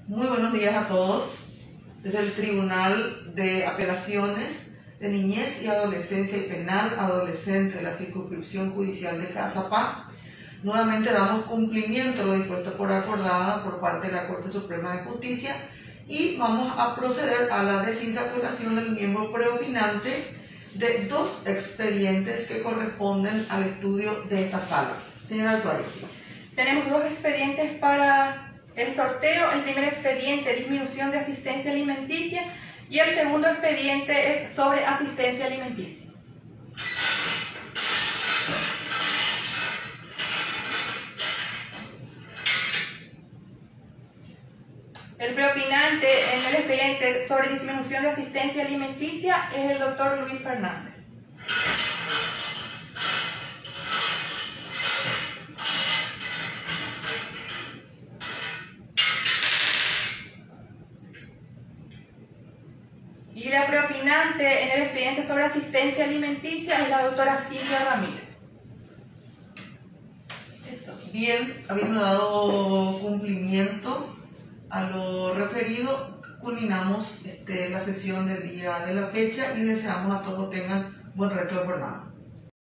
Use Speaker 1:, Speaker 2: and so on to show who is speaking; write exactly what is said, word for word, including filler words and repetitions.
Speaker 1: Muy buenos días a todos. Desde el Tribunal de Apelaciones de Niñez y Adolescencia y Penal Adolescente de la Circunscripción Judicial de Caazapá, nuevamente damos cumplimiento a lo dispuesto por acordada por parte de la Corte Suprema de Justicia y vamos a proceder a la desinsaculación del miembro preopinante de dos expedientes que corresponden al estudio de esta sala. Señora Altuarici.
Speaker 2: Tenemos dos expedientes para el sorteo. El primer expediente, disminución de asistencia alimenticia, y el segundo expediente es sobre asistencia alimenticia. El preopinante en el expediente sobre disminución de asistencia alimenticia es el doctor Luis Fernández. Y la preopinante en el expediente sobre asistencia alimenticia es la doctora Silvia Ramírez.
Speaker 1: Esto. Bien, habiendo dado cumplimiento a lo referido, culminamos este, la sesión del día de la fecha y deseamos a todos tengan buen resto de jornada.